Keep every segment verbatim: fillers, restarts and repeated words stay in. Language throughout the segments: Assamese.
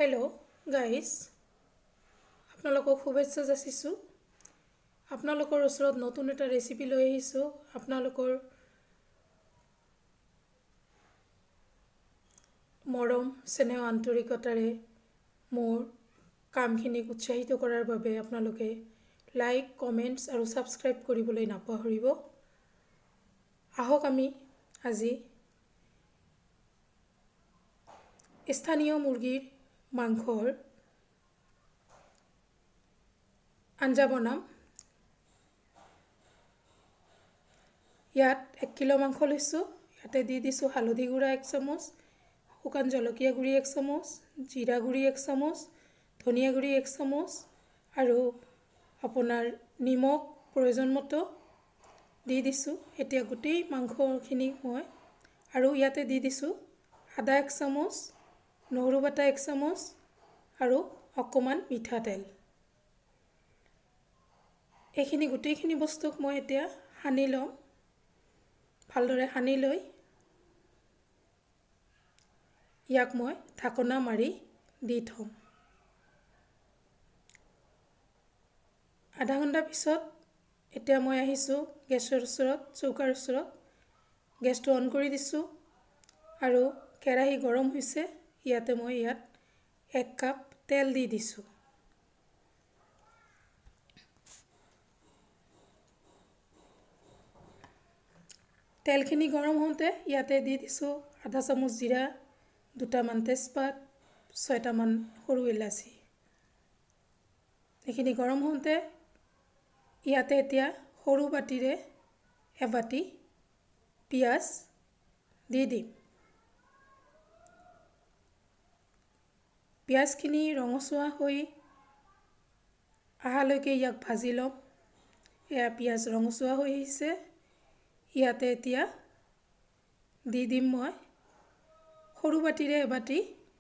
हेलो गाइस आपनालोকক শুভেচ্ছা যাচিছোঁ आपनालोকৰ ওচৰত নতুন এটা ৰেচিপি লৈ আহিছোঁ आपनालोকৰ মৰম স্নেহ আন্তৰিকতাৰে মোৰ কামখিনিক উৎসাহিত কৰাৰ বাবে आपनालोকে লাইক কমেন্টছ আৰু সাবস্ক্ৰাইব কৰিবলৈ নাপাহৰিব আহক আমি আজি স্থানীয় মুৰ্গীৰ মাংসৰ আঞ্জা বনাম ইয়াত এক কিলো মাংস লৈছোঁ ইয়াতে দি দিছোঁ হালধি গুড়া এক চামুচ শুকান জলকীয়া গুড়ি এক চামুচ জিৰা গুড়ি এক চামুচ ধনিয়া গুড়ি এক চামুচ আৰু আপোনাৰ নিমখ প্ৰয়োজন মতো দি দিছোঁ এতিয়া গোটেই মাংসখিনি মই আৰু ইয়াতে দি দিছোঁ আদা এক চামুচ নহৰু বাটা এক চামুচ আৰু অকমান মিঠাতেল এইখিনি গোটেইখিনি বস্তুক মই এতিয়া সানি লম ভালদৰে সানি লৈ ইয়াক মই ঢাকনা মাৰি দি থম আধা ঘণ্টা পিছত এতিয়া মই আহিছোঁ গেছৰ ওচৰত চৌকাৰ ওচৰত গেছটো অন কৰি দিছোঁ আৰু কেৰাহী গৰম হৈছে ইয়াতে মই ইয়াত এক কাপ তেল দি দিছোঁ তেলখিনি গৰম হওঁতে ইয়াতে দি দিছোঁ আধা চামুচ জিৰা দুটামান তেজপাত ছয়টামান সৰু ইলাচি এইখিনি গৰম হওঁতে ইয়াতে এতিয়া সৰু বাটিৰে এবাটি পিয়াজ দি দিম পিয়াজখিনি ৰঙচুৱা হৈ আহালৈকে ইয়াক ভাজি লম এয়া পিয়াজ ৰঙচুৱা হৈ আহিছে ইয়াতে এতিয়া দি দিম মই সৰু বাটিৰে এবাটি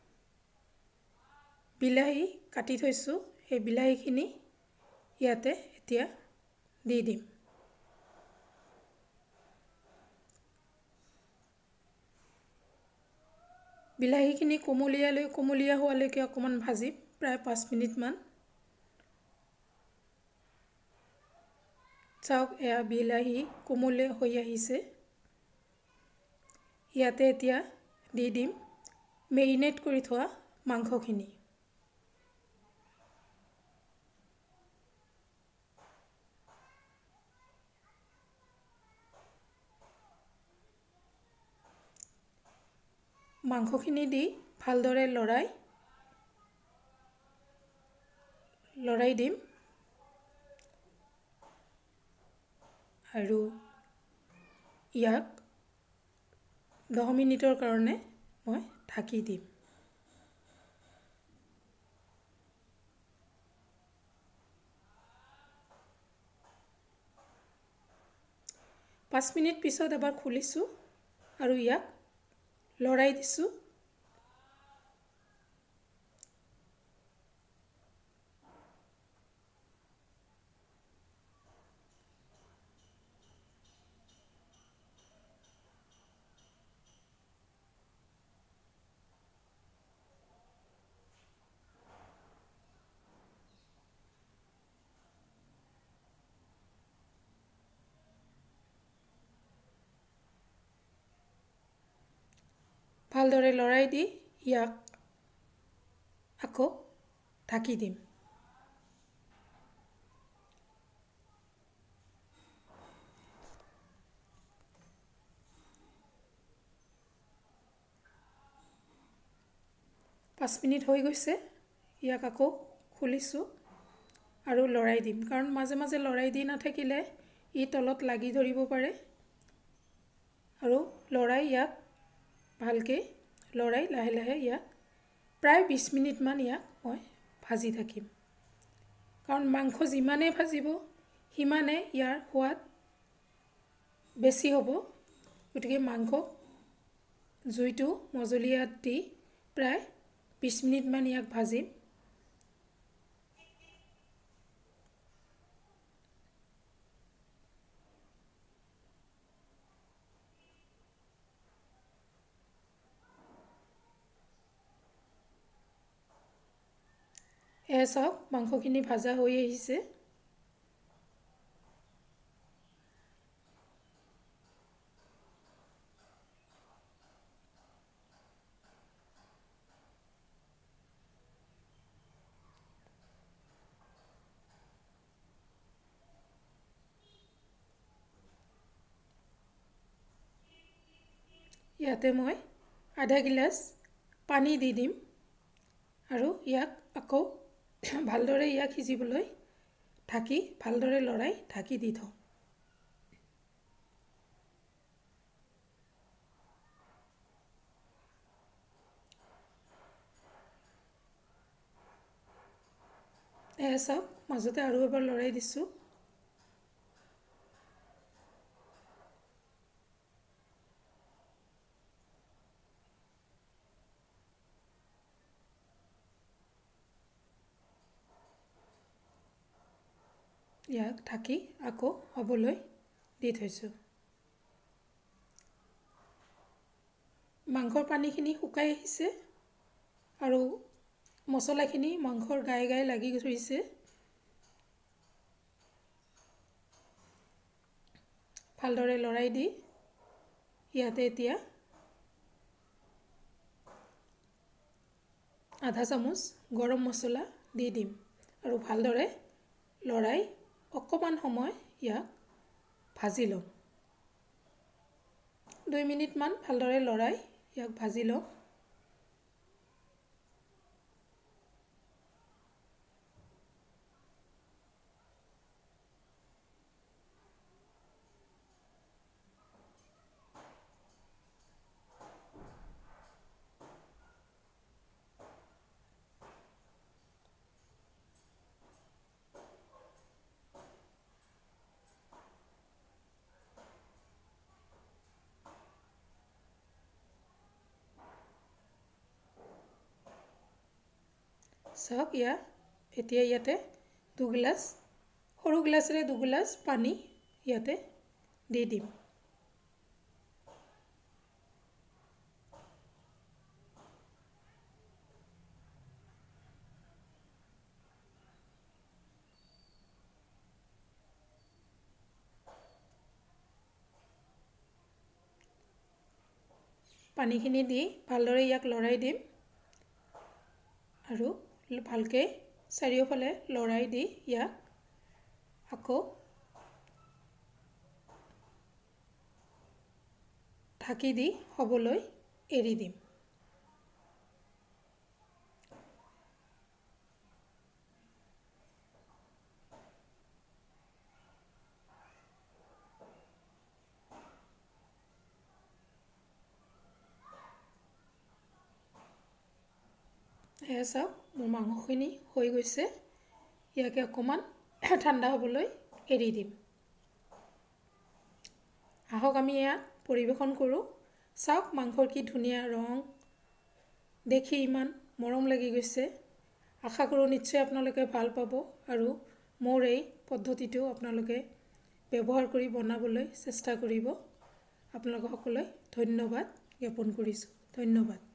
বিলাহী কাটি থৈছোঁ এই বিলাহীখিনি ইয়াতে এতিয়া দি দিম বিলাহীখিনি কোমলীয়ালৈ কোমলীয়া হোৱালৈকে অকমান ভাজিম প্ৰায় পাঁচ মিনিটমান চাওক এয়া বিলাহী কোমলীয়া হৈ আহিছে ইয়াতে এতিয়া দি দিম মেৰিনেট কৰি থোৱা মাংসখিনি মাংসখিনি দি ভালদৰে লৰাই লৰাই দিম আৰু ইয়াক দহ মিনিটৰ কাৰণে মই ঢাকি দিম পাঁচ মিনিট পিছত এবাৰ খুলিছোঁ আৰু ইয়াক লৰাই দিছোঁ ভালদৰে লৰাই দি ইয়াক আকৌ ঢাকি দিম পাঁচ মিনিট হৈ গৈছে ইয়াক আকৌ খুলিছোঁ আৰু লৰাই দিম কাৰণ মাজে মাজে লৰাই দি নাথাকিলে ই তলত লাগি ধৰিব পাৰে আৰু লৰাই ইয়াক ভালকে লৰাই লাহে লাহে ইয়াক প্ৰায় বিশ মিনিট মান ইয়াক মই ভাজি থাকিম কাৰণ মাংস যিমানে ভাজিব হিমানে ইয়াৰ সোৱাদ বেছি হ'ব গতিকে মাংস জুইটো মজলীয়াত দি প্ৰায় বিশ মিনিট মান ইয়াক ভাজিম এয়া চাওক মাংসখিনি ভাজা হৈ আহিছে। ইয়াতে মই আধা গিলাচ পানী দি দিম আৰু ইয়াক আকৌ ভালদৰে ইয়াক সিজিবলৈ ঢাকি ভালদৰে লৰাই ঢাকি দি থওঁ। এয়া চাওক মাজতে আৰু এবাৰ লৰাই দিছোঁ। ইয়াক ঢাকি আকৌ হ'বলৈ দি থৈছোঁ। মাংসৰ পানীখিনি শুকাই আহিছে আৰু মছলাখিনি মাংসৰ গায়ে গায়ে লাগি ধৰিছে। ভালদৰে লৰাই দি ইয়াতে এতিয়া আধা চামুচ গৰম মছলা দি দিম আৰু ভালদৰে লৰাই অকণমান সময় ইয়াক ভাজি লওঁ। দুই মিনিটমান ভালদৰে লৰাই ইয়াক ভাজি লওঁ। চাওক ইয়াত এতিয়া ইয়াতে দুগিলাচ সৰু গিলাচেৰে দুগিলাচ পানী ইয়াতে দি দিম। পানীখিনি দি ভালদৰে ইয়াক লৰাই দিম আৰু ভালকৈ চাৰিওফালে লৰাই দি ইয়াক আকৌ ঢাকি দি হ'বলৈ এৰি দিম। এয়া চাওক মোৰ মাংসখিনি হৈ গৈছে। ইয়াকে অকণমান ঠাণ্ডা হ'বলৈ এৰি দিম। আহক আমি ইয়াক পৰিৱেশন কৰোঁ। চাওক মাংসৰ কি ধুনীয়া ৰং, দেখি ইমান মৰম লাগি গৈছে। আশা কৰোঁ নিশ্চয় আপোনালোকে ভাল পাব আৰু মোৰ এই পদ্ধতিটো আপোনালোকে ব্যৱহাৰ কৰি বনাবলৈ চেষ্টা কৰিব। আপোনালোক সকলোৱে ধন্যবাদ জ্ঞাপন কৰিছোঁ। ধন্যবাদ।